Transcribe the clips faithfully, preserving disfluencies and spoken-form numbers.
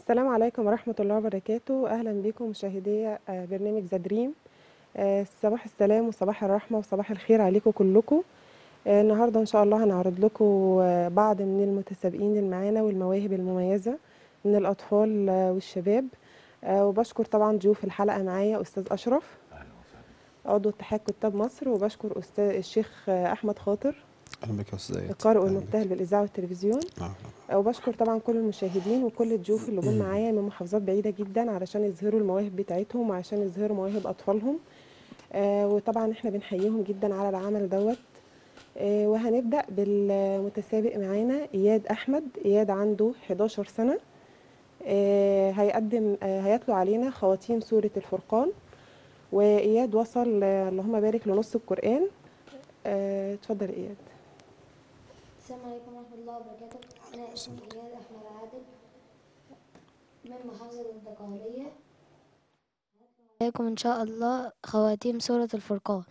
السلام عليكم ورحمة الله وبركاته. أهلا بكم مشاهدي آه، برنامج ذا دريم. آه، صباح السلام وصباح الرحمة وصباح الخير عليكم كلكم. آه، النهاردة إن شاء الله هنعرض لكم آه، بعض من المتسابقين اللي معانا والمواهب المميزة من الأطفال آه، والشباب. آه، وبشكر طبعا ضيوف الحلقة معايا أستاذ أشرف عضو اتحاد كتاب مصر، وبشكر أستاذ الشيخ آه، أحمد خاطر اهلا بك يا استاذ زايد. القارئ اهلا والمبتهل بك. بالإذاعة والتلفزيون. نعم. وبشكر طبعا كل المشاهدين وكل الضيوف اللي جم معايا من محافظات بعيدة جدا علشان يظهروا المواهب بتاعتهم وعشان يظهروا مواهب أطفالهم. آه وطبعا احنا بنحييهم جدا على العمل دوت. آه وهنبدأ بالمتسابق معانا إياد أحمد. إياد عنده حداشر سنة. آه هيقدم آه هيتلو علينا خواتيم سورة الفرقان. وإياد وصل آه، اللهم بارك لنص القرآن. آه، اتفضل إياد. السلام عليكم ورحمة الله وبركاته. أنا اسمي إياد أحمد عادل من محافظة الدقهلية. عليكم إن شاء الله خواتيم سورة الفرقان.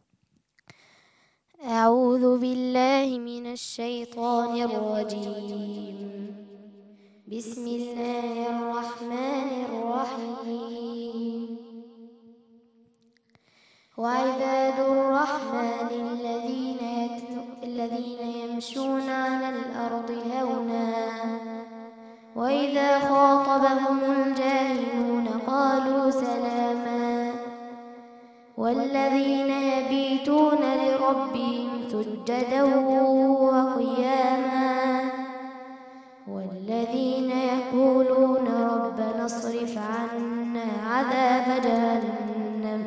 أعوذ بالله من الشيطان الرجيم. بسم الله الرحمن الرحيم. وعباد الرحمن الذين الذين يمشون على الأرض هونا وإذا خاطبهم الجاهلون قالوا سلاما والذين يبيتون لربهم سجدا وقياما والذين يقولون ربنا اصرف عنا عذاب جهنم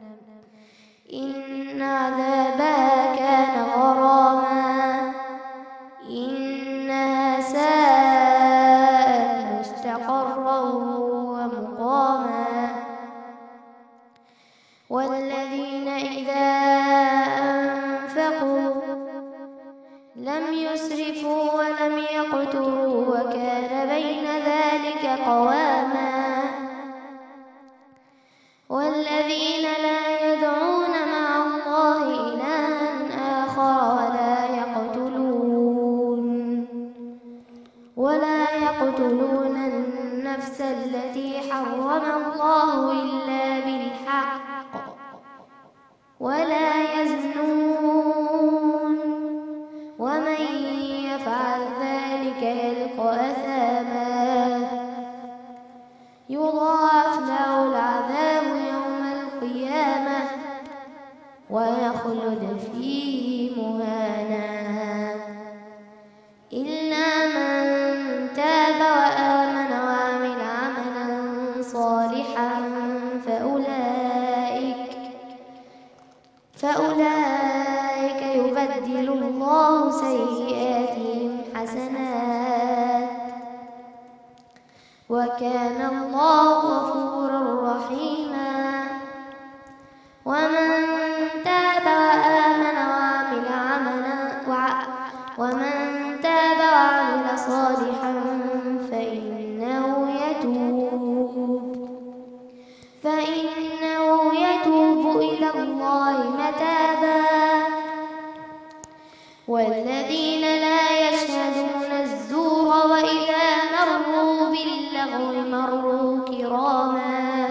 إن عذابها كان غراما إنها ساءت مستقرا ومقاما والذين إذا أنفقوا لم يسرفوا ولم يقتروا وكان بين ذلك قواما والذين لا يدعون مع الله إلها آخر ولا يقتلون ولا يقتلون النفس التي حرم الله إلا بالحق ولا يزنون ومن يفعل ذلك يلقى أثاما يضاعف له العذاب يوم القيامة ويخلد فيه مهانا إلا من تاب وآمن وعمل عملا صالحا فأولئك فأولئك يبدل الله سيئاتهم حسنات وكان الله غفورا رحيما ومن تاب وآمن وعمل عملا وع ومن تاب وعمل صالحا فإنه يتوب فإنه يتوب إلى الله متابا والذين لا يشهدون الزور وإذا مروا باللغو مروا كراما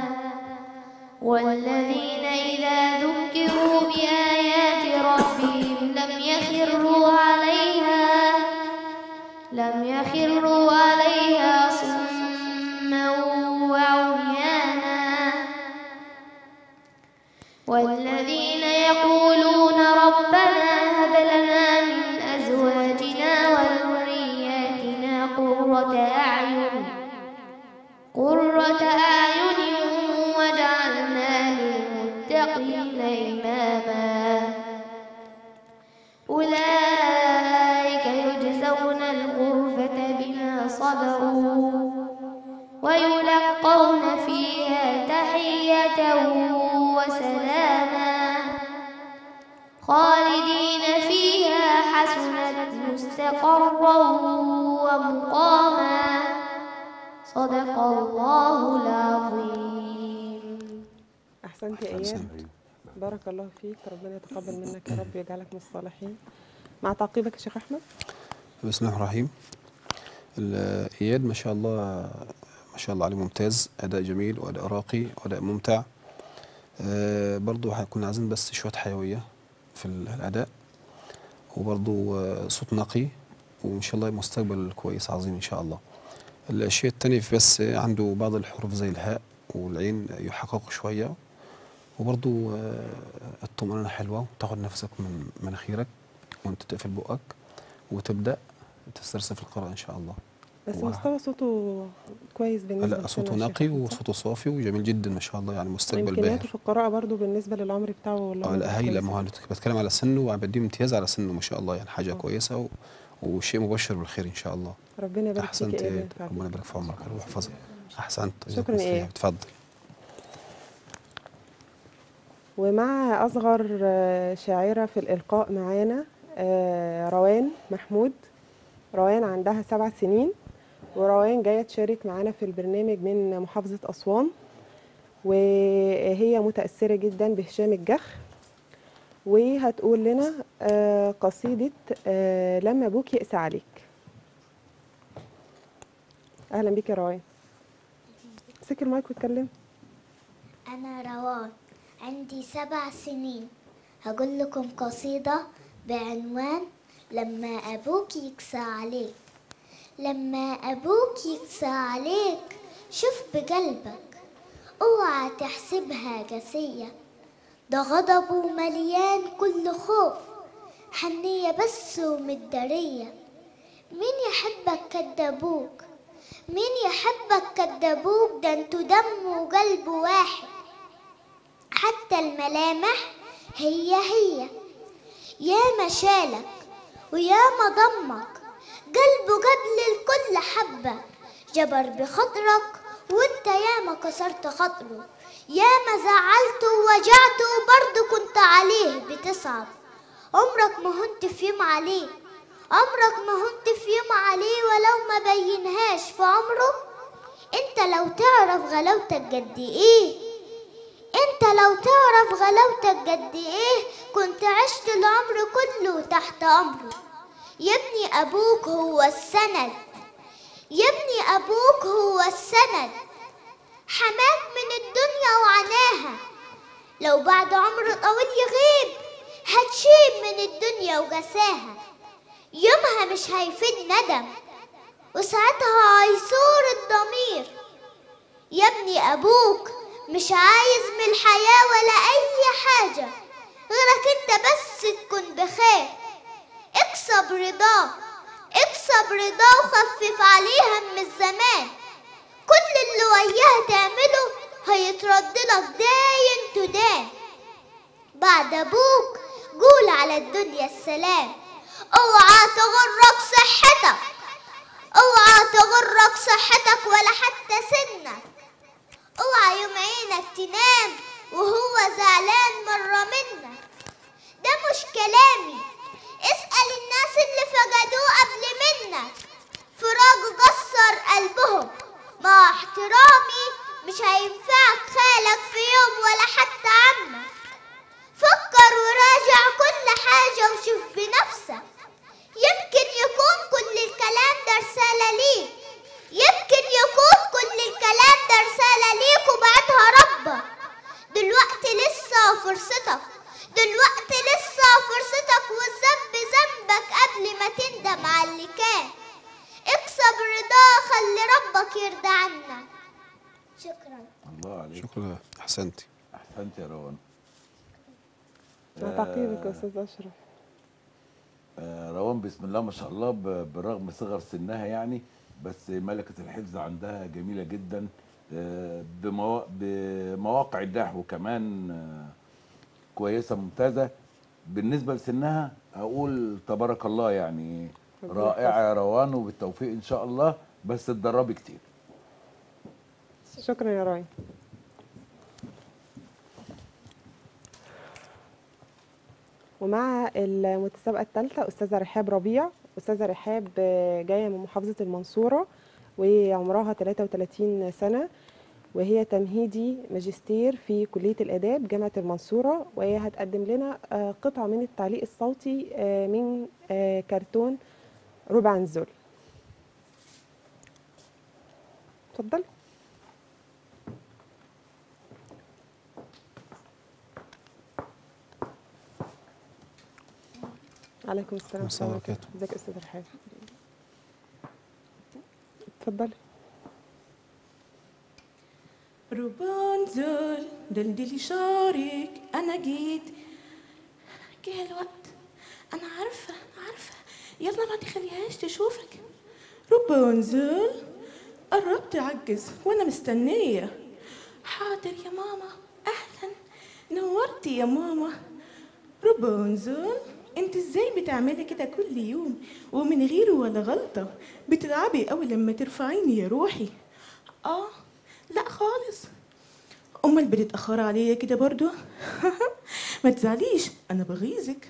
والذين إذا ذكروا بآيات ربهم لم يخروا عليها لم يخروا عليها صما وعميانا والذين يقولون ربنا هب لنا من أزواجنا وذرياتنا قرة أعين قرة أعين واجعلنا للمتقين إماما أولئك يجزون الغرفة بما صبروا ويلقون فيها تحية وسلاما خالدين فيها حسنت مستقرا ومقاما صدق الله العظيم. أحسنت يا إياد. بارك الله فيك، ربنا يتقبل منك يا رب ويجعلك من الصالحين. مع تعقيبك يا شيخ أحمد. بسم الله الرحمن الرحيم. اياد ما شاء الله ما شاء الله عليه ممتاز، اداء جميل واداء راقي واداء ممتع. آه برضو هيكون عايزين بس شويه حيويه في الاداء، وبرضو آه صوت نقي، وان شاء الله مستقبل كويس عظيم ان شاء الله. الشيء التاني بس عنده بعض الحروف زي الهاء والعين يحققوا شويه، وبرضو آه الطمأنينة حلوه، وتاخد نفسك من مناخيرك وانت تقفل بقك وتبدأ تسترسل في القراءة ان شاء الله. بس و... مستوى صوته كويس بالنسبه لا لسنه صوته الشيخ نقي احمد، صح؟ وصوته صافي وجميل جدا ما شاء الله، يعني مستقبل وامكانياته باهر. في القراءه برضو بالنسبه للعمر بتاعه اه والله لا هايله، ما كويسه هو أنا جدا. بتكلم على سنه وبديه امتياز على سنه ما شاء الله، يعني حاجه اه، كويسه و... وشيء مبشر بالخير ان شاء الله. ربنا يبارك فيك احسنت يا يا ايه إياد، وينفع ربنا بيك. يبارك في عمرك ويحفظك. احسنت، جزاك شكرا الله يا خير، ايه. اتفضل. ومع اصغر آه، شاعره في الالقاء معانا آه، روان محمود. روان عندها سبع سنين، وروان جايه تشارك معانا في البرنامج من محافظه اسوان، وهي متاثره جدا بهشام الجح، وهتقول لنا آه، قصيده آه، لما ابوك يقسى عليك. اهلا بيك يا روان، امسكي المايك واتكلمي. أنا روان، عندي سبع سنين. هقول لكم قصيدة بعنوان لما أبوك يقسى عليك. لما أبوك يقسى عليك شوف بقلبك، اوعى تحسبها قاسية، ده غضبه مليان كل خوف، حنية بس ومتدارية. مين يحبك كدابوك؟ مين يحبك كدابوك؟ ده انتوا دم وقلب واحد، حتى الملامح هي هي. يا مشالك ويا مضمك، قلبه قبل الكل حبة، جبر بخاطرك وانت ياما كسرت خاطره، ياما زعلته ووجعته وبرضه كنت عليه بتصعب. عمرك ما هنت في يوم عليه، عمرك ما هنت في يوم عليه ولو ما بينهاش في عمره. انت لو تعرف غلاوتك قد ايه، انت لو تعرف غلاوتك قد ايه كنت عشت العمر كله تحت امره. يا ابني ابوك هو السند، يا ابني ابوك هو السند، حماك من الدنيا وعناها، لو بعد عمر طويل يغيب هتشيب من الدنيا وجساها. يومها مش هيفيد ندم وساعتها هيثور الضمير. يا ابني ابوك مش عايز من الحياة ولا اي حاجة غيرك انت بس تكون بخير. اكسب رضاه، اكسب رضاه وخفف عليه هم الزمان، كل اللي وياه تعمله هيتردلك داين تدان. بعد ابوك قول على الدنيا السلام، اوعى تغرك صحتك، اوعى تغرك صحتك ولا حتى سنك، اوعى يوم عينك تنام وهو زعلان مرة منك. ده مش كلامي، اسأل الناس اللي فقدوه قبل منك، فراق كسر قلبهم. مع احترامي مش هينفعك خالك في يوم ولا حتى عمك. فكر وراجع كل حاجة وشوف بنفسك، يمكن يكون كل الكلام ده رسالة ليك، يمكن يكون كل الكلام ده رسالة ليك وبعتها ربك. دلوقتي لسه فرصتك، دلوقتي لسه فرصتك، والذنب ذنبك قبل ما تندم على اللي كان. اكسب رضاه خلي ربك يرضى عنك. شكرا. الله عليك. شكرا، احسنتي. احسنت يا روان. مع تعقيبك يا استاذ اشرف. آه، روان بسم الله ما شاء الله، ب- برغم صغر سنها يعني بس ملكة الحفظ عندها جميلة جدا. آه، بموا- بمواقع النحو كمان آه، كويسة ممتازة. بالنسبة لسنها أقول تبارك الله يعني، ربنا رائعة يحفظك. يا روان، وبالتوفيق إن شاء الله، بس تدربي كتير. شكرا يا راي. ومع المتسابقة الثالثة أستاذة رحاب ربيع. أستاذة رحاب آه، جاية من محافظة المنصورة، وعمرها ثلاثة وثلاثين سنة، وهي تمهيدي ماجستير في كلية الآداب جامعة المنصورة، وهي هتقدم لنا آه، قطعة من التعليق الصوتي آه، من آه، كرتون ربع نزول. اتفضل. عليكم السلام ورحمة الله وبركاته. ازيك يا استاذ رحاب؟ اتفضلي. روبانزل دلدلي شعرك، انا جيت، جه الوقت. انا عارفه عارفه، يلا ما تخليهاش تشوفك. روبانزل قربت اعجز وانا مستنيه. حاضر يا ماما، اهلا، نورتي يا ماما. روبانزل انت ازاي بتعملي كده كل يوم ومن غير ولا غلطه؟ بتلعبي قوي لما ترفعيني يا روحي. اه لا خالص. امال بتتاخري عليا كده برضو؟ ما تزعليش، انا بغيظك.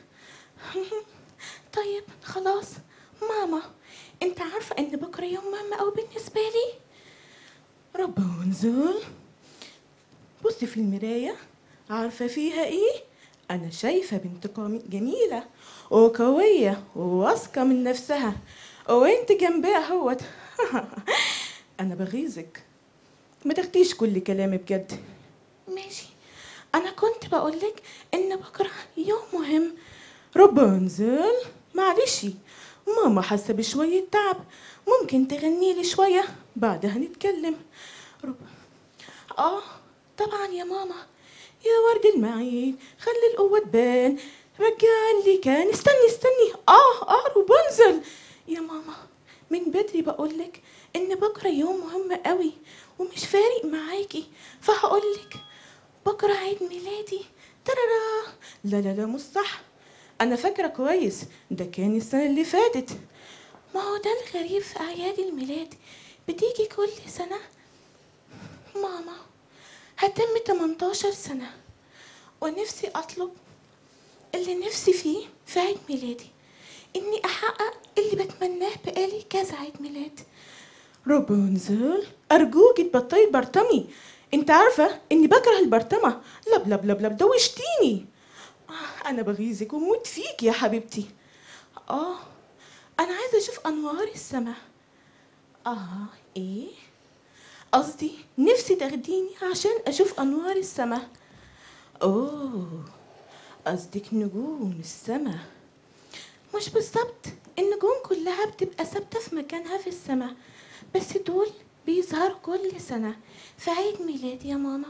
طيب خلاص ماما، انت عارفه ان بكره يوم مهم قوي بالنسبه لي. رابنزل بصي في المرايه، عارفه فيها ايه؟ انا شايفه بنت قام- جميله وقويه وواثقه من نفسها، وانت جنبها اهوت. انا بغيظك، ما تاخديش كل كلامي بجد. ماشي، انا كنت بقولك ان بكره يوم مهم. رابنزل معلش، ماما حاسه بشويه تعب، ممكن تغني لي شويه بعدها نتكلم. رب... اه طبعا يا ماما. يا ورد المعين خلي القوه تبان، رجع لي كان استني استني. اه اه رابنزل يا ماما، من بدري بقولك ان بكره يوم مهم قوي ومش فارق معاكي، فهقولك بكره عيد ميلادي. ترارا. لا لا لا مش صح، انا فاكره كويس، ده كان السنه اللي فاتت. ما هو ده الغريب في اعياد الميلاد، بتيجي كل سنه. ماما هتم تمنتاشر سنه، ونفسي اطلب اللي نفسي فيه في عيد ميلادي، اني احقق اللي بتمناه بقالي كذا عيد ميلاد. رابنزل ارجوكي تبطلي تبرطمي، انت عارفه اني بكره البرطمه. لب لب لب لب دوشتيني. آه، انا بغيظك وموت فيك يا حبيبتي. اه انا عايزه اشوف انوار السما. اه ايه قصدي، نفسي تاخديني عشان اشوف انوار السما. اوه قصدك نجوم السما. مش بالظبط، النجوم كلها بتبقى ثابته في مكانها في السما، بس دول بيظهروا كل سنه في عيد ميلادي يا ماما،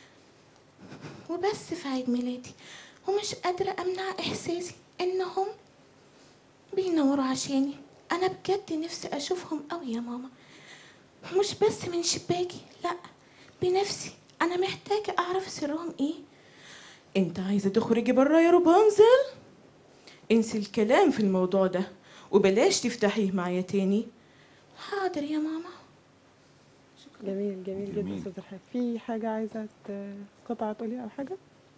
وبس في عيد ميلادي، ومش قادره امنع احساسي انهم بينوروا عشاني. انا بجد نفسي اشوفهم قوي يا ماما، مش بس من شباكي، لا بنفسي. انا محتاجه اعرف سرهم ايه. انت عايزه تخرجي بره يا روبانزل؟ انسي الكلام في الموضوع ده وبلاش تفتحيه معايا تاني. حاضر يا ماما. جميل جميل جدا جميل. استاذ رحاب. في حاجة عايزة ت- قطعة تقوليها او حاجة؟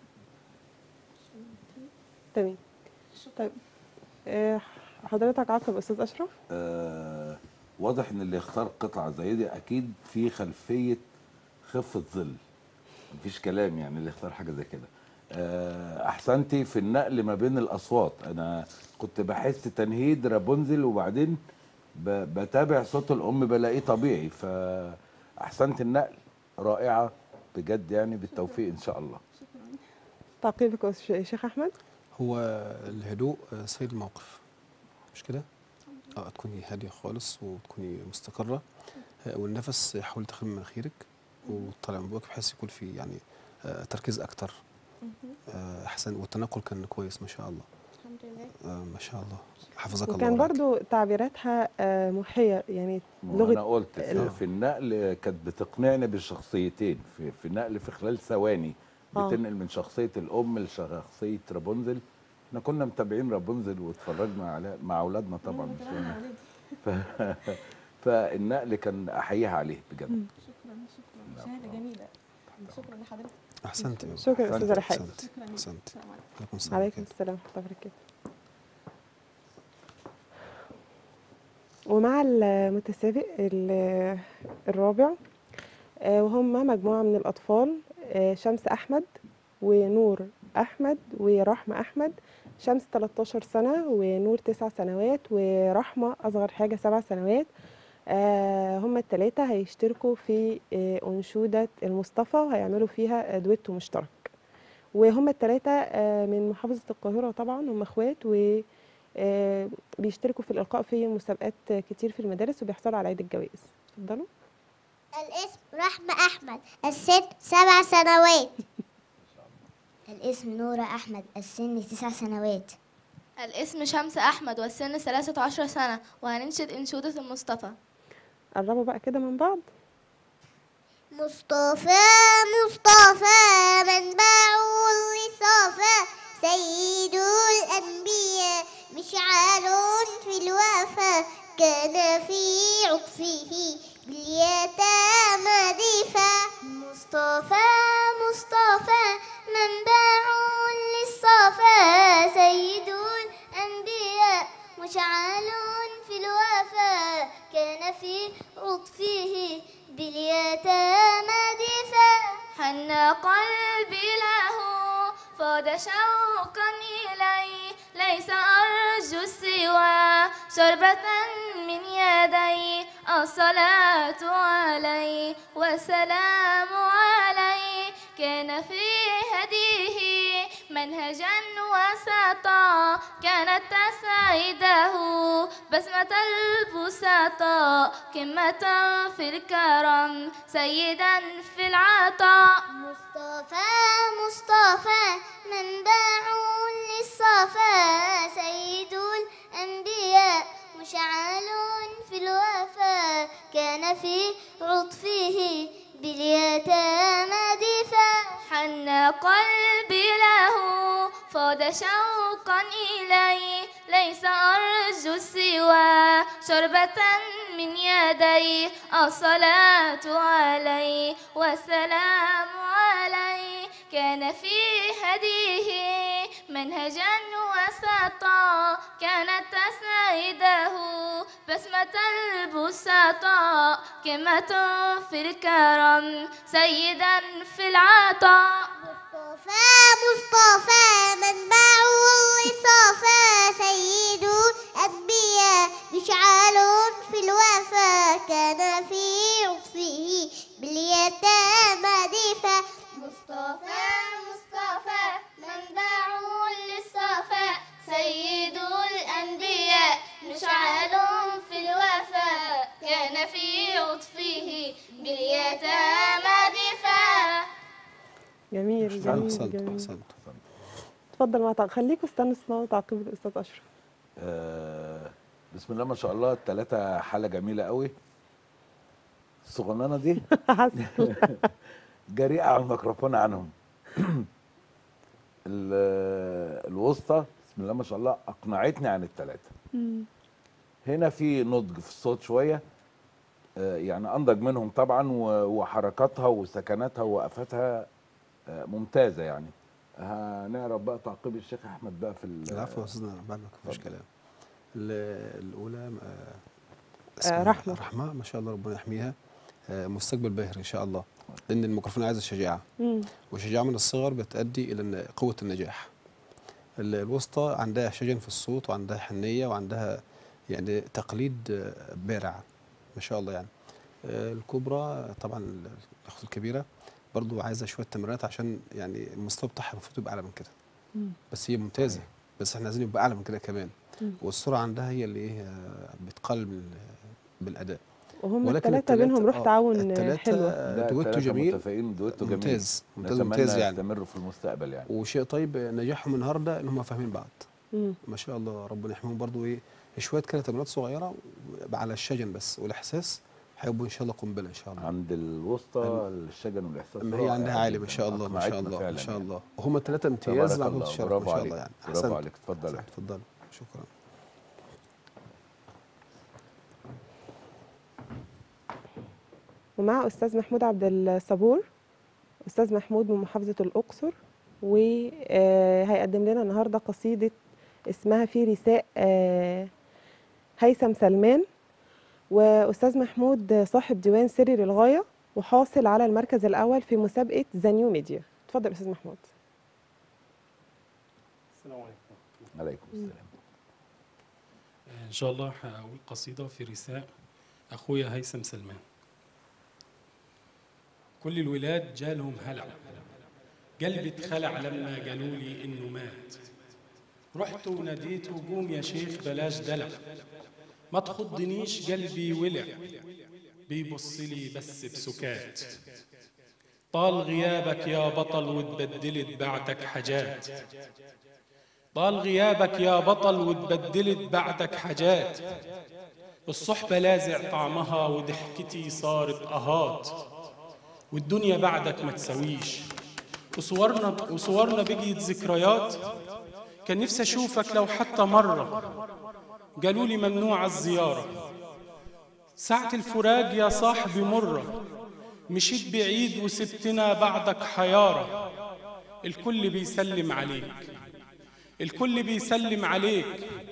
تمام. طيب آه، حضرتك عقب استاذ اشرف. آه واضح ان اللي يختار قطعه زي دي اكيد في خلفيه خفه ظل، مفيش كلام يعني اللي يختار حاجه زي كده. آه احسنتي في النقل ما بين الاصوات، انا كنت بحس تنهيد رابنزل وبعدين ب- بتابع صوت الام بلاقيه طبيعي، فاحسنت النقل، رائعه بجد يعني، بالتوفيق ان شاء الله. تعقيبك يا ش- شيخ احمد. هو الهدوء آه، سيد الموقف، مش كده؟ اه تكوني هاديه خالص وتكوني مستقره، آه، والنفس حاولي تاخدي من مناخيرك وتطلع من بوقك بحيث يكون في يعني آه، تركيز اكتر. آه، احسن، والتنقل كان كويس ما شاء الله. الحمد لله. آه، ما شاء الله، حفظك الله وكان ورعاك. برضو تعبيراتها آه، محية يعني ما لغة. انا قلت في, آه. ال- في النقل كانت بتقنعني بالشخصيتين، في, في النقل في خلال ثواني اه بتنقل من شخصيه الام لشخصيه رابنزل. احنا كنا متابعين رابنزل واتفرجنا على مع اولادنا طبعا، مش أنا. ف... فالنقل كان احييها عليه بجد. شكرا شكرا، شهاده جميله. شكرا لحضرتك. احسنت يا شكرا استاذ أحسنت. رحاب. احسنت احسنت. السلام عليكم. عليكم السلام عليكم وبركاته. السلام ورحمة الله وبركاته. ومع المتسابق ال- الرابع آه، وهم مجموعة من الأطفال، آه، شمس أحمد ونور أحمد ورحمة أحمد. شمس تلتاشر سنة ونور تسع سنوات ورحمة أصغر حاجة سبع سنوات. آه، هم التلاتة هيشتركوا في آه، أنشودة المصطفى وهيعملوا فيها آه، دويتو مشترك. وهم التلاتة آه، من محافظة القاهرة طبعا، هم اخوات، آه، بيشتركوا في الإلقاء في مسابقات كتير في المدارس وبيحصلوا على عيد الجوائز. اتفضلوا. الاسم رحمة أحمد، السن سبع سنوات. الاسم نورة أحمد، السن تسع سنوات. الاسم شمس أحمد والسن ثلاثة عشر سنة، وهننشد أنشودة المصطفى. قربوا بقى كده من بعض. مصطفى مصطفى منبع الوصافى، سيد الأنبياء مشعل في الوفا، كان في عطفه باليتامى دفا. مصطفى مصطفى منبع للصفا، سيد الأنبياء مشعل في الوفا، كان في عطفه باليتامى دفا. حن قلبي له فاد شوقا إليه، ليس أرجو سوى شربة من يدي. الصلاة عليه والسلام عليه، كان في هديه منهجا وسطا، كانت تسعده بسمة البسطاء، قمة في الكرم سيدا في العطاء. مصطفى مصطفى منبع للصفا، سيد الأنبياء مشعل في الوفا، كان في عطفه باليتامى دفا. حن قلبي له فاد شوقا إليه، ليس أرجو سوى شربة من يدي. الصلاة عليه والسلام عليه، كان في هديه منهجا وسطا، كانت تسعده بسمة البسطاء، قمة في الكرم سيدا في العطاء. مصطفى مصطفى منبع الوصافى، سيد الأنبياء مشعل في الوفا، كان في عطفه باليتامى دفا. مصطفى مصطفى منبع للصفا، سيد الأنبياء مشعل في الوفا، كان في عطفه باليتامى دفا. جميل أحسنت. جميل احسنت جميل. احسنت. اتفضل مع تعقيب. خليكم استنوا اسمعوا تعقيب الأستاذ أشرف. آه بسم الله ما شاء الله، التلاتة حالة جميلة قوي. الصغننة دي حاسة. جريئة على الميكروفون عنهم. ال- الوسطى بسم الله ما شاء الله أقنعتني عن التلاتة. هنا في نضج في الصوت شوية، آه يعني أنضج منهم طبعا، و- وحركاتها وسكناتها ووقفاتها آه ممتازة يعني. هنعرف بقى تعقيب الشيخ أحمد بقى في ال- العفو يا استاذنا، بعد ما مفيش اتفضل. كلام. ال- الاولى آه، آه، اسمها رحمة. رحمه، ما شاء الله ربنا يحميها. آه، مستقبل باهر ان شاء الله، لان الميكروفون عايز الشجاعه، مم. والشجاعه من الصغر بتؤدي الى الن- قوه النجاح. ال- الوسطى عندها شجن في الصوت، وعندها حنيه، وعندها يعني تقليد آه، بارع ما شاء الله يعني. آه، الكبرى طبعا ال- الاخت الكبيره برضو عايزه شويه تمرينات، عشان يعني المستوى بتاعها المفروض يبقى اعلى من كده. مم. بس هي ممتازه، بس احنا عايزين يبقى اعلى من كده كمان. مم. والسرعه عندها هي اللي ايه آه، بتقلل بال- بالاداء. وهم ولكن الثلاثة بينهم روح اه تعاون التلاتة حلوة. لا دويتو التلاتة جميل، متفقين، دويتو جميل. ممتاز ممتاز نتمنى ممتاز يعني. يستمروا في المستقبل يعني. وشيء طيب نجاحهم النهارده ان هم فاهمين بعض مم. ما شاء الله، ربنا يحميهم برضو. ايه شويه كده تمرينات صغيره على الشجن بس، والاحساس هيبقوا ان شاء الله قنبله ان شاء الله. عند الوسطى الشجن والاحساس اما هي عندها رائع عالي جداً. ما شاء الله ما شاء أقنعتنا الله ما فعلاً شاء يعني. الله، وهم الثلاثه امتياز تبارك لعبوا الله، الشرف ما برافو شاء عليك، الله يعني. برافو احسنت عليك، اتفضل. أحسنت. اتفضل شكرا. ومع أستاذ محمود عبد الصبور، أستاذ محمود من محافظة الأقصر، وهيقدم لنا النهاردة قصيدة اسمها في رثاء آه، هيثم سلمان. وأستاذ محمود صاحب ديوان سري للغاية، وحاصل على المركز الأول في مسابقة ذا نيو ميديا. اتفضل أستاذ محمود. السلام عليكم. عليكم السلام. إن شاء الله هقول قصيدة في رثاء أخويا هيثم سلمان. كل الولاد جالهم هلع، قلبي اتخلع لما قالوا لي إنه مات. رحت وناديت قوم يا شيخ بلاش دلع، ما تخضنيش قلبي ولع، بيبص لي بس بسكات. طال غيابك يا بطل واتبدلت بعدك حاجات، طال غيابك يا بطل واتبدلت بعدك حاجات. الصحبة لازع طعمها وضحكتي صارت أهات، والدنيا بعدك ما تسويش، وصورنا وصورنا بقيت ذكريات. كان نفسي أشوفك لو حتى مرة، قالوا لي ممنوع الزيارة. ساعة الفراق يا صاحبي مرة، مشيت بعيد وسبتنا بعدك حيارة. الكل بيسلم عليك، الكل بيسلم عليك،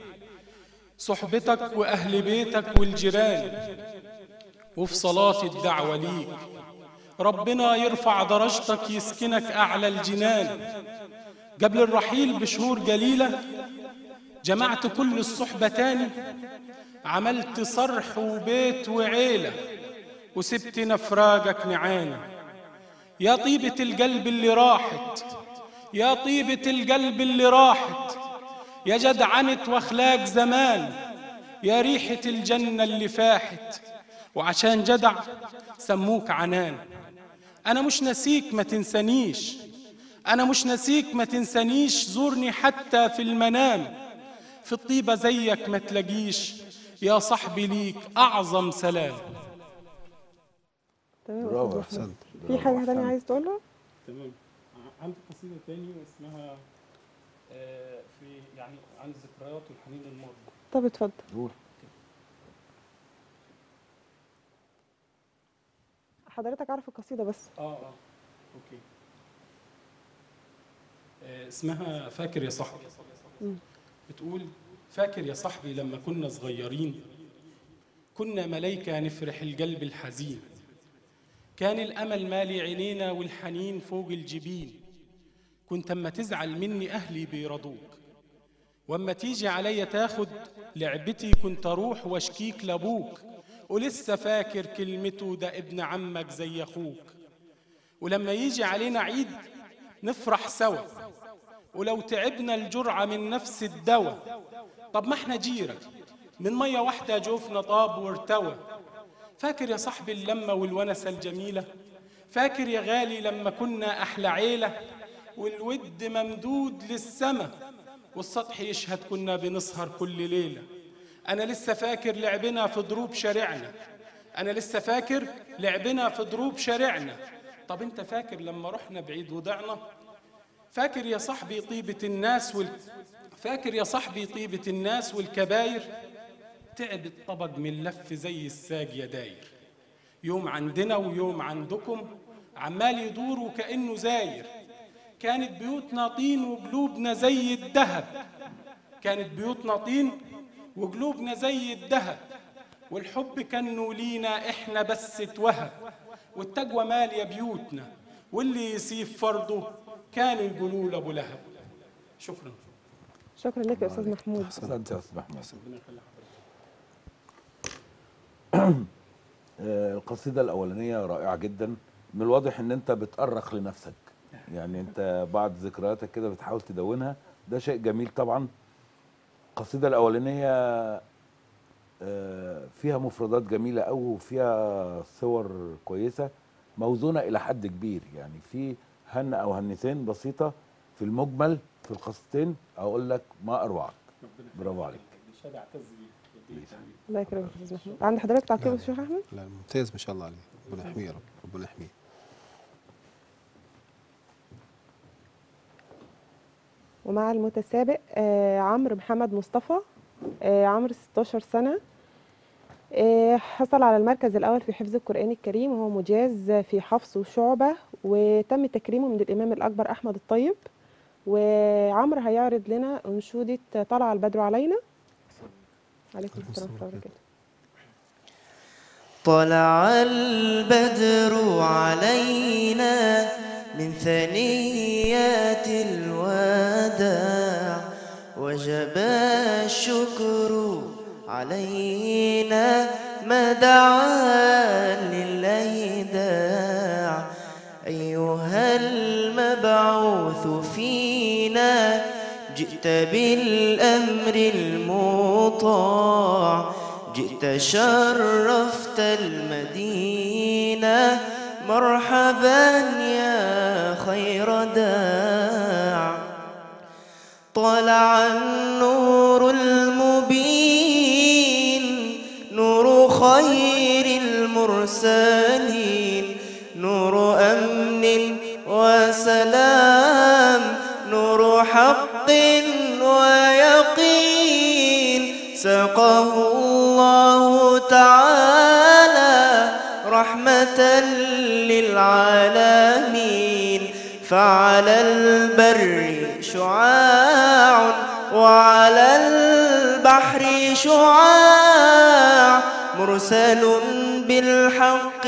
صحبتك وأهل بيتك والجيران، وفي صلاة الدعوة ليك ربنا يرفع درجتك يسكنك أعلى الجنان. قبل الرحيل بشهور قليلة جمعت كل الصحبة تاني، عملت صرح وبيت وعيلة، وسبتنا فراقك نعاني. يا طيبة القلب اللي راحت، يا طيبة القلب اللي راحت، يا جدعنة واخلاق زمان، يا ريحة الجنة اللي فاحت. وعشان جدع سموك عنان. أنا مش نسيك ما تنسانيش، أنا مش نسيك ما تنسانيش، زورني حتى في المنام، في الطيبة زيك ما تلاقيش، يا صاحبي ليك أعظم سلام. تمام يا برافو، أستاذ محمود. أحسنت. في حاجة تانية عايز تقولها؟ تمام. عندي قصيدة تاني اسمها آه، في يعني عن الذكريات والحنين للماضي. طب اتفضل. قول. حضرتك عارف القصيدة بس. اه اه اوكي. آه، اسمها فاكر يا صاحبي. مم. بتقول: فاكر يا صاحبي لما كنا صغيرين، كنا ملايكة نفرح القلب الحزين، كان الأمل مالي عينينا والحنين فوق الجبين. كنت أما تزعل مني أهلي بيرضوك، وأما تيجي عليا تاخد لعبتي كنت أروح واشكيك لأبوك. ولسه فاكر كلمته ده ابن عمك زي أخوك. ولما يجي علينا عيد نفرح سوا، ولو تعبنا الجرعة من نفس الدواء. طب ما احنا جيرة من مية واحدة جوفنا طاب وارتوى. فاكر يا صاحبي اللمة والونسة الجميلة، فاكر يا غالي لما كنا أحلى عيلة، والود ممدود للسما والسطح يشهد كنا بنسهر كل ليلة. أنا لسه فاكر لعبنا في ضروب شارعنا، أنا لسه فاكر لعبنا في ضروب شارعنا. طب أنت فاكر لما رحنا بعيد وضعنا؟ فاكر يا صاحبي طيبة الناس وال... فاكر يا صاحبي طيبة الناس والكباير؟ تعب الطبق من لف زي الساق يا داير، يوم عندنا ويوم عندكم عمال يدور وكأنه زاير. كانت بيوتنا طين وقلوبنا زي الذهب، كانت بيوتنا طين وقلوبنا زي الذهب، والحب كانه لينا احنا بس اتوهب. والتقوى مالية بيوتنا، واللي يسيب فرضه كانوا يقولوا له ابو لهب. شكرا. شكرا لك يا أستاذ محمود. أحسنت يا أستاذ محمود. ربنا يخلي حضرتك. آه، القصيدة الأولانية رائعة جدا. من الواضح إن أنت بتأرخ لنفسك، يعني أنت بعض ذكرياتك كده بتحاول تدونها، ده شيء جميل طبعا. القصيدة الأولانية آه، فيها مفردات جميلة أوي وفيها صور كويسة موزونة إلى حد كبير، يعني في هنة أو هنتين بسيطة في المجمل في القصتين. أقول لك ما أروعك، برافو عليك. مش اعتز بيه. الله يكرمك يا أستاذ محمود. عند حضرتك تعقيب يا شيخ أحمد؟ لا ممتاز ما شاء الله عليه، ربنا يحميه يا رب، ربنا يحميه. ومع المتسابق آه عمرو محمد مصطفى. آه عمرو ستاشر سنة. آه حصل على المركز الأول في حفظ القرآن الكريم، وهو مجاز في حفص وشعبة، وتم تكريمه من الإمام الأكبر أحمد الطيب. وعمرو هيعرض لنا أنشودة طلع البدر علينا. عليكم السلام ورحمة الله وبركاته. طلع البدر علينا من ثنيات الوداع، وجب الشكر علينا ما دعا لله داع. أيها المبعوث فينا جئت جئت بالأمر المطاع، جئت شرفت المدينة، مرحبا يا خير داع. طلع النور المبين، نور خير المرسلين، نور أمن وسلام، نور حق ويقين. ساقه الله تعالى رحمة للعالمين، فعلى البر شعاع وعلى البحر شعاع، مرسل بالحق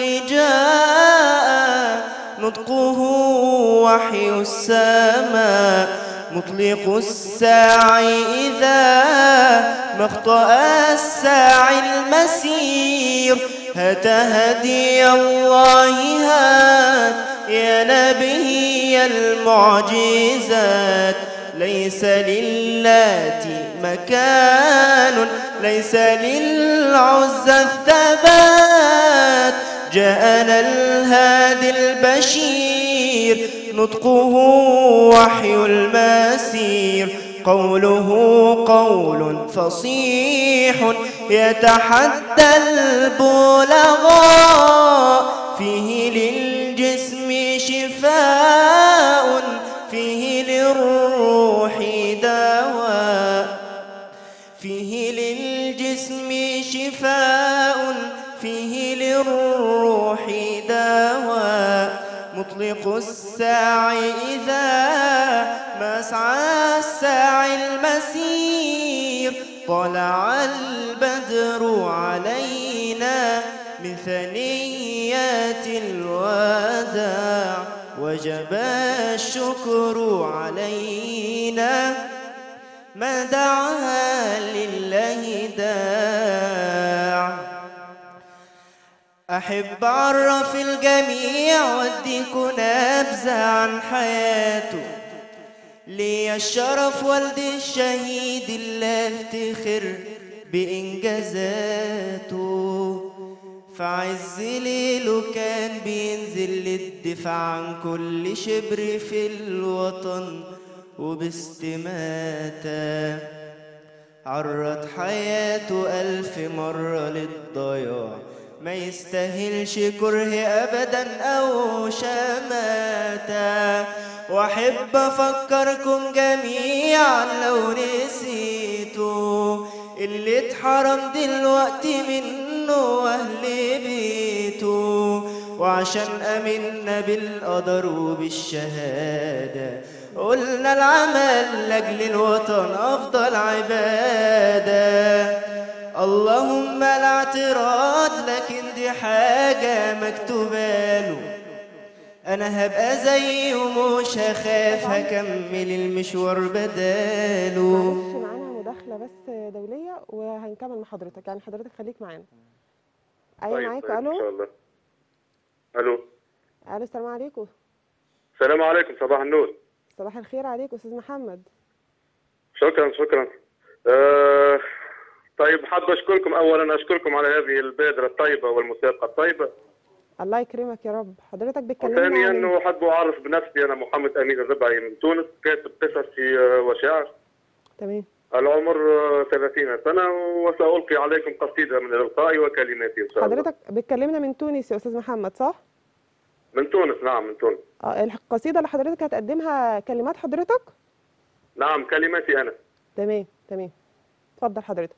جاء، نطقه وحي السماء، مطلق الساعي إذا ما اخطأ الساعي المسير. هات هدي الله هات يا نبي المعجزات، ليس للات مكان، ليس للعزى الثبات. جاءنا الهادي البشير، نطقه وحي المسير، قوله قول فصيح يتحدى البلغاء. فيه للجسم شفاء، فيه للروح دواء، فيه للجسم شفاء، فيه للروح دواء. مطلق الساعي إذا ما سعى الساعي المسير. طلع البدر علينا من ثنيات الوداع، وجب الشكر علينا ما دعا لله داع. أحب أعرف الجميع وأديك نبذة عن حياته، لي الشرف والد الشهيد اللي افتخر بإنجازاته. فعز ليله كان بينزل للدفاع عن كل شبر في الوطن وباستماتة. عرض حياته ألف مرة للضياع، ما يستاهلش كره أبدا أو شماتة. وأحب أفكركم جميعا لو نسيتوا اللي اتحرم دلوقتي منه وأهل بيته. وعشان أمنا بالقدر وبالشهادة، قلنا العمل لأجل الوطن أفضل عبادة. اللهم لا اعتراض، لكن دي حاجة مكتوبة له. أنا هبقى زيه ومش هخاف، هكمل المشوار بداله. معلش معانا مداخلة بس دولية وهنكمل مع حضرتك، يعني حضرتك خليك معانا. أيوة طيب معاك. طيب ألو. إن شاء الله. ألو. ألو، السلام عليكم. السلام عليكم، صباح النور. صباح الخير عليك أستاذ محمد. شكرا شكرا. أه طيب، حاب أشكركم أولا، أشكركم على هذه البادرة الطيبة والموسيقى الطيبة. الله يكرمك يا رب. حضرتك بتكلمنا عن ثانيا أحب أعرف بنفسي، أنا محمد أمين الربعي من تونس، كاتب قصصي وشاعر. تمام. العمر ثلاثين سنة، وسألقي عليكم قصيدة من إلقائي وكلماتي إن شاء الله. حضرتك بتكلمنا من تونس يا أستاذ محمد صح؟ من تونس، نعم من تونس. اه القصيدة اللي حضرتك هتقدمها كلمات حضرتك؟ نعم كلماتي أنا. تمام تمام. اتفضل حضرتك.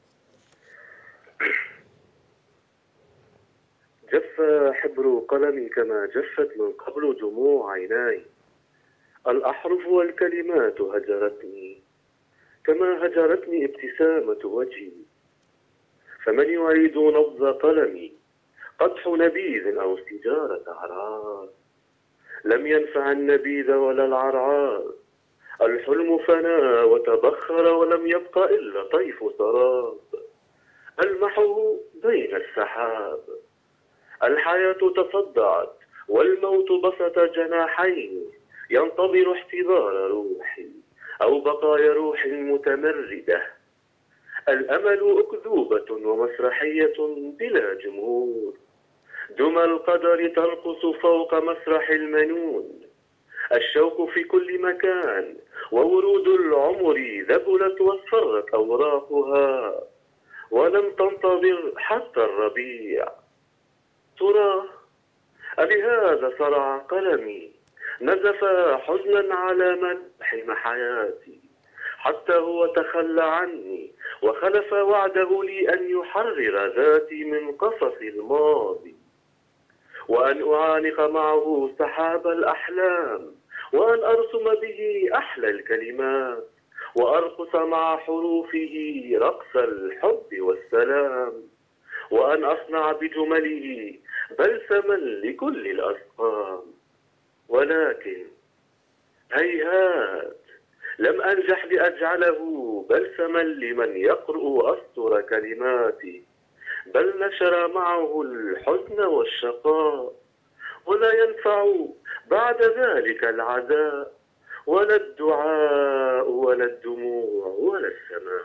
جف حبر قلمي كما جفت من قبل دموع عيناي، الأحرف والكلمات هجرتني كما هجرتني ابتسامة وجهي. فمن يعيد نبض قلمي، قدح نبيذ أو سجارة عرار، لم ينفع النبيذ ولا العرعار. الحلم فنى وتبخر ولم يبق إلا طيف سراب، ألمحه بين السحاب. الحياة تصدعت والموت بسط جناحين، ينتظر احتضار روحي. أو بقايا روح متمردة. الأمل أكذوبة ومسرحية بلا جمهور. دمى القدر ترقص فوق مسرح المنون. الشوق في كل مكان وورود العمر ذبلت واصفرت أوراقها ولم تنتظر حتى الربيع. ترى ألهذا صرع قلمي نزف حزنا على ملحم حياتي، حتى هو تخلى عني وخلف وعده لي أن يحرر ذاتي من قصص الماضي، وأن أعانق معه سحاب الأحلام، وأن أرسم به أحلى الكلمات، وأرقص مع حروفه رقص الحب والسلام، وأن أصنع بجمله بلسما لكل الأسقام. ولكن هيهات، لم أنجح لأجعله بلسما لمن يقرأ أسطر كلماتي، بل نشر معه الحزن والشقاء، ولا ينفع بعد ذلك العزاء ولا الدعاء ولا الدموع ولا السماء.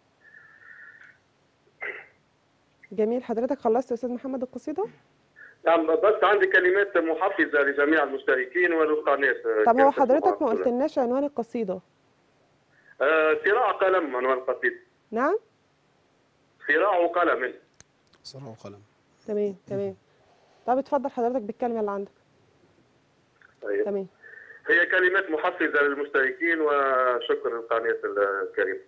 جميل. حضرتك خلصت يا استاذ محمد القصيده؟ نعم، بس عندي كلمات محفزه لجميع المشتركين وللقناه. طب هو حضرتك ما قلتلناش عنوان القصيده؟ آه، صراع قلم عنوان القصيده. نعم، صراع قلم. صراع قلم. تمام تمام. طب اتفضل حضرتك بالكلمه اللي عندك. طيب. تمام. هي كلمات محفزه للمشتركين وشكر للقناه الكريم.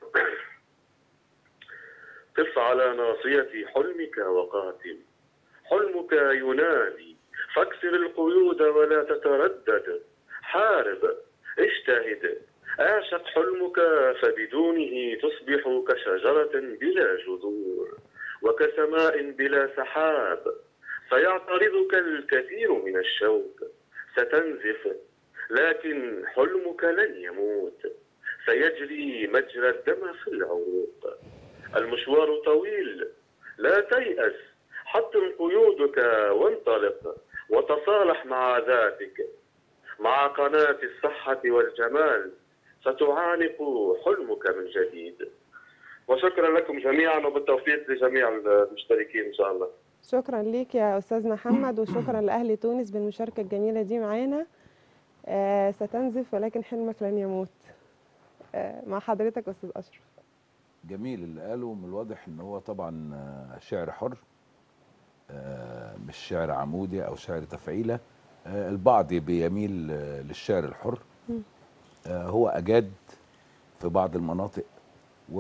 قف على ناصية حلمك وقاتل، حلمك ينادي، فاكسر القيود ولا تتردد، حارب، اجتهد، اعشق حلمك فبدونه تصبح كشجرة بلا جذور وكسماء بلا سحاب، سيعترضك الكثير من الشوك، ستنزف، لكن حلمك لن يموت، سيجري مجرى الدم في العروق. المشوار طويل، لا تيأس، حطم قيودك وانطلق وتصالح مع ذاتك. مع قناة الصحة والجمال ستعانق حلمك من جديد. وشكرا لكم جميعا وبالتوفيق لجميع المشتركين إن شاء الله. شكرا ليك يا أستاذ محمد، وشكرا لأهل تونس بالمشاركة الجميلة دي معانا. آه ستنزف ولكن حلمك لن يموت. آه مع حضرتك أستاذ أشرف. جميل اللي قاله، من الواضح ان هو طبعا شعر حر، مش شعر عمودي او شعر تفعيله. البعض بيميل للشعر الحر، هو اجاد في بعض المناطق و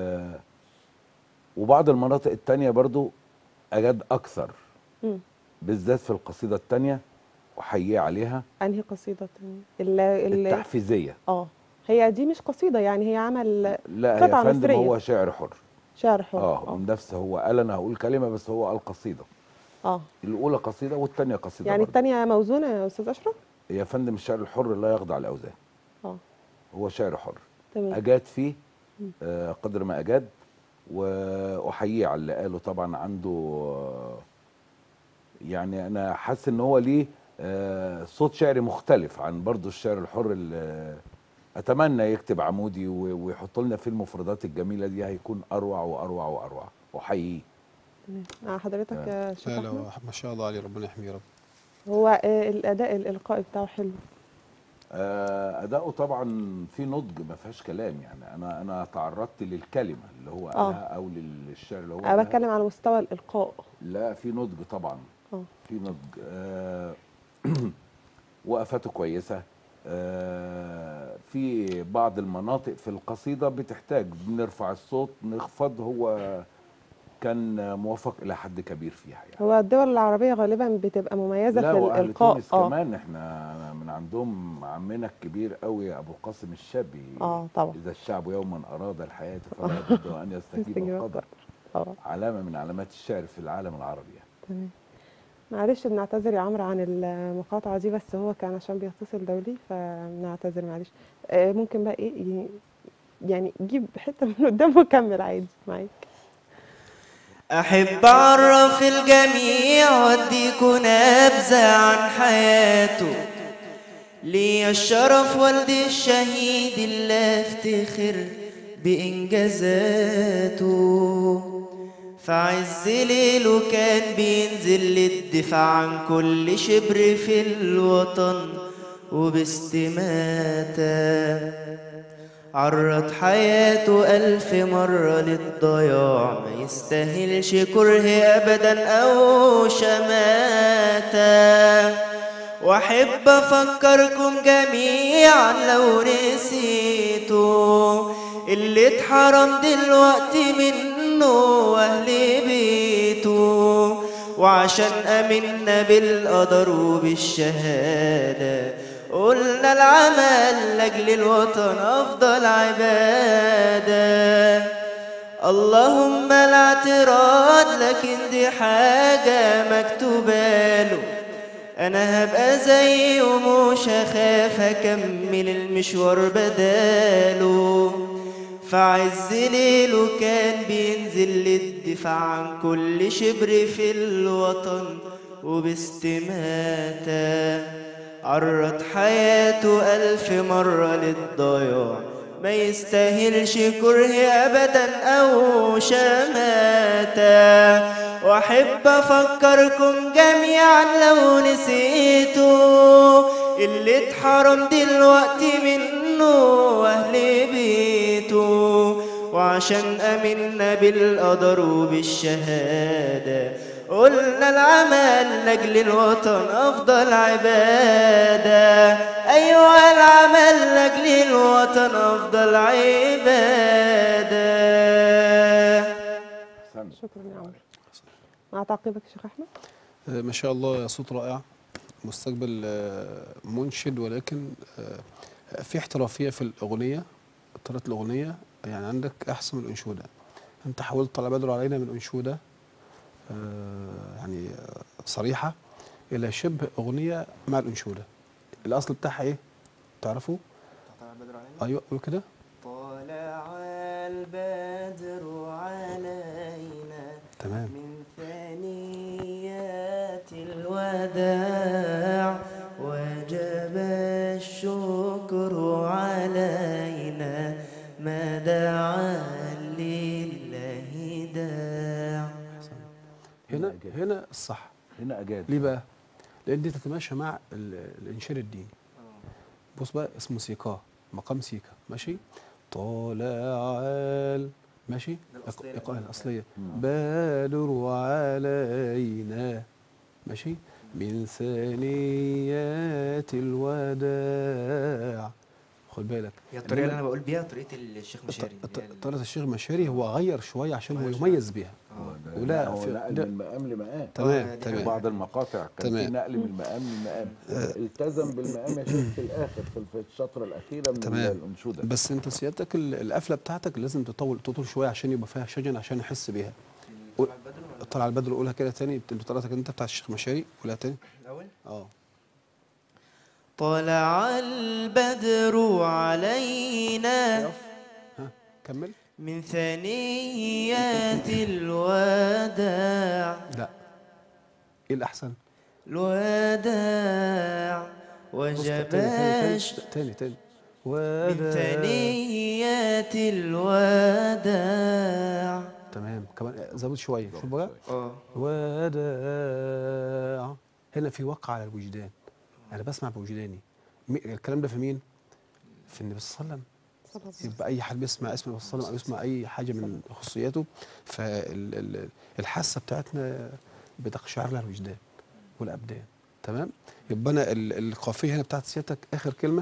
وبعض المناطق التانية برضو اجاد اكثر، بالذات في القصيده التانية وحييه عليها. انهي قصيده التانية؟ التحفيزيه. اه هي دي مش قصيده يعني، هي عمل لا قطعه يا فندم مصريه. هو شعر حر. شعر حر اه نفسه، هو قال انا هقول كلمه بس هو قال قصيده. اه الاولى قصيده والثانيه قصيده يعني برضه. الثانيه موزونه يا استاذ اشرف؟ يا فندم الشعر الحر لا يخضع لاوزان. اه هو شعر حر. تمام. اجاد فيه آه قدر ما اجاد، واحييه على اللي قاله. طبعا عنده آه يعني انا حاسس ان هو ليه آه صوت شعري مختلف عن برضه الشعر الحر. اللي اتمنى يكتب عمودي ويحط لنا فيه المفردات الجميله دي، هيكون اروع واروع واروع. احييه. تمام. حضرتك يا شيخ لا لا ما شاء الله عليه، ربنا يحميه يا رب. هو الاداء الالقائي بتاعه حلو. آه اداؤه طبعا في نضج ما فيهاش كلام. يعني انا انا تعرضت للكلمه اللي هو قالها او للشعر اللي هو انا بتكلم على مستوى الالقاء. لا في نضج طبعا. اه في نضج. آه وقفاته كويسه. آه في بعض المناطق في القصيده بتحتاج بنرفع الصوت نخفض، هو كان موفق الى حد كبير فيها. يعني هو الدول العربيه غالبا بتبقى مميزه لا في وأهل الالقاء. تونس اه كمان احنا من عندهم عمنا الكبير قوي ابو القاسم الشابي. اه طبعا. اذا الشعب يوما اراد الحياه فلا بد ان يستجيب القدر. اه علامه من علامات الشعر في العالم العربي. يعني تمام. معلش بنعتذر يا عمرو عن المقاطعه دي، بس هو كان عشان بيتصل دولي فبنعتذر معلش. آه ممكن بقى ايه يعني جيب حته من قدام وكمل عادي معاك. أحب أعرف الجميع وأديكوا نبذة عن حياته، لي الشرف والدي الشهيد اللي افتخر بإنجازاته، فعز ليله كان بينزل للدفاع عن كل شبر في الوطن وباستماتة، عرض حياته ألف مرة للضياع، ما يستاهلش كره أبدا أو شماتة. وأحب أفكركم جميعا لو نسيتوا اللي اتحرم دلوقتي منه وأهل بيته، وعشان أمنا بالقدر وبالشهادة قلنا العمل لأجل الوطن أفضل عبادة. اللهم لا اعتراض لكن دي حاجة مكتوبة له، أنا هبقى زيه ومش هخاف هكمل المشوار بداله، فعز ليله كان بينزل للدفاع عن كل شبر في الوطن وباستماتة، عرض حياته ألف مرة للضياع، ما يستاهلش كره أبدا أو شماتة. وأحب أفكركم جميعا لو نسيتوا اللي اتحرم دلوقتي منه وأهل بيته، وعشان أمنا بالقدر وبالشهادة قلنا العمل لأجل الوطن أفضل عبادة. أيوة العمل لأجل الوطن أفضل عبادة. شكرا يا عمرو. مع تعقيبك يا شيخ أحمد. آه، ما شاء الله، صوت رائع، مستقبل آه، منشد، ولكن آه، في احترافية في الأغنية، طريقة الأغنية يعني عندك أحسن من الأنشودة. أنت حاولت طلع بدر علينا من أنشودة آه، يعني آه، صريحة إلى شبه أغنية مع الأنشودة. الأصل بتاعها إيه؟ تعرفوا؟ أيوه قول كده. طلع البدر علينا تمام. من ثنيات الوداع وجب الشكر علينا ما دعا لله داع. هنا هنا الصح. هنا أجاد. ليه بقى؟ لأن دي تتماشى مع ال- الإنشاد الديني. بص بقى، اسمه سيكا، مقام سيكا، ماشي؟ طالع ال- ماشي؟ الإيقاع الأصلية. بدر علينا، ماشي؟ من ثنيات الوداع. خد بالك. هي الطريقة اللي أنا بقول بيها طريقة الشيخ مشاري. طريقة الشيخ مشاري هو غير شوية عشان هو يميز بيها. ولا هو نقل من مقام لمقام. تمام تمام. بعض المقاطع كان في نقل من مقام لمقام، التزم بالمقام يا شيخ في الاخر في الشطره الاخيره من تمام. الانشوده. بس انت سيادتك القفله بتاعتك لازم تطول تطول شويه عشان يبقى فيها شجن عشان يحس بيها. طلع البدر قولها كده تاني بطريقتك انت بتاع الشيخ مشاري، قولها تاني. الاول اه. طلع البدر علينا. ها كمل. من ثنيات الوداع. لا، ايه الاحسن؟ الوداع وجباش تاني تاني من ثنيات الوداع. تمام، كمان زود شويه. شوف بقى. اه وداع. هنا في وقع على الوجدان، انا بسمع بوجداني. الكلام ده في مين؟ في النبي صلى الله عليه وسلم. يبقى اي حد بيسمع اسم النبي صلى الله عليه وسلم او يسمع اي حاجه من خصوصياته، فالحاسه بتاعتنا بتقشعر لها الوجدان والابدان. تمام. يبقى انا القافيه هنا بتاعت سيادتك اخر كلمه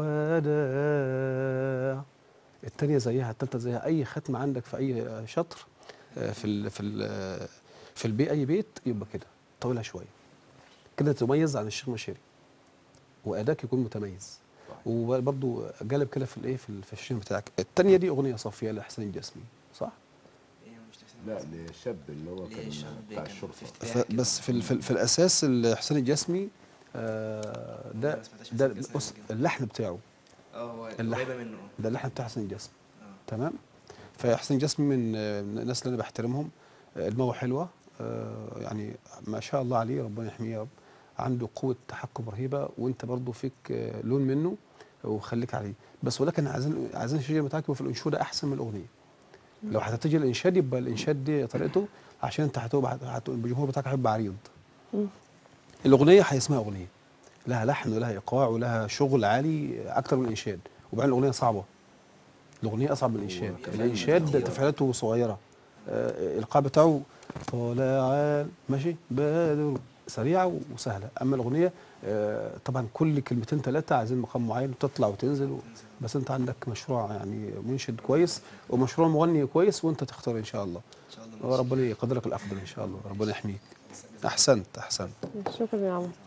وداع، الثانيه زيها، الثالثه زيها. اي ختمه عندك في اي شطر في ال في ال في البيت، اي بيت، يبقى كده طولها شويه كده تميز عن الشيخ مشاري واداك يكون متميز. وبرضه جالب كده في الايه في الشين بتاعك. الثانيه دي اغنيه صافيه لحسين الجسمي، صح؟ لا للشاب اللي هو كان بتاع الشرطه. بس في في, في الاساس حسين الجسمي آه ده ده بص اللحن بتاعه اه قريبه منه، ده اللحن بتاع حسين الجسمي. تمام. فحسين الجسمي من الناس اللي انا بحترمهم، دماغه حلوه آه يعني ما شاء الله عليه، ربنا يحميه يا رب. عنده قوه تحكم رهيبه، وانت برضو فيك آه، لون منه وخليك عليه. بس ولكن عايزين عايزين الشجره بتاعك يبقى في الانشوده احسن من الاغنيه. لو هتتجه للانشاد يبقى الانشاد دي طريقته، عشان انت هتبقى هت- الجمهور بتاعك هيبقى عريض. مم. الاغنيه هيسمها اغنيه، لها لحن ولها ايقاع ولها شغل عالي اكتر من الانشاد، وبعدين الاغنيه صعبه. الاغنيه اصعب من الانشاد. الانشاد تفعيلاته صغيره، آه، الايقاع بتاعه طالع ماشي بدر، سريعه وسهله. اما الاغنيه آه، طبعا كل كلمتين ثلاثه عايزين مقام معين وتطلع وتنزل و... بس انت عندك مشروع يعني منشد كويس ومشروع مغني كويس، وانت تختار ان شاء الله. ان شاء الله. وربنا يقدرك الافضل ان شاء الله، ربنا يحميك. احسنت احسنت. شكرا يا عمر.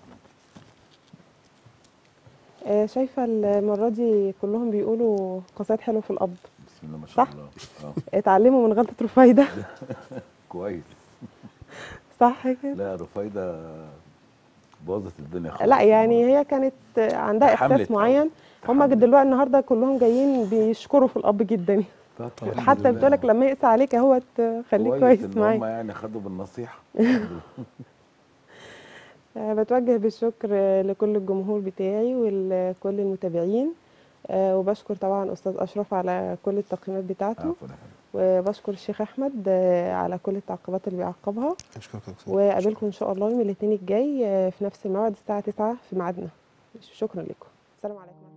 آه، شايفة المرة دي كلهم بيقولوا قصائد حلوة في القبض. بسم الله ما شاء صح؟ الله. اه اتعلموا من غلطة رفايدة. كويس. صح كده؟ لا رفايدة بوظت الدنيا خالص. لا يعني هي كانت عندها تحملت احساس معين. هم دلوقتي النهارده كلهم جايين بيشكروا في الاب جدا. طبعاً. حتى بتقول لك لما يقسى عليك اهوت خليك كويس ان معايا. هم يعني خدوا بالنصيحه. آه، بتوجه بالشكر آه، لكل الجمهور بتاعي ولكل المتابعين. آه، وبشكر طبعا استاذ اشرف على كل التقييمات بتاعته. عفوا يا وبشكر الشيخ احمد آه، على كل التعقيبات اللي بيعقبها. اشكرك يا دكتور. وقابلكم ان شاء الله يوم الاثنين الجاي آه، في نفس الموعد الساعه تسعة في ميعادنا. شكرا لكم. السلام عليكم.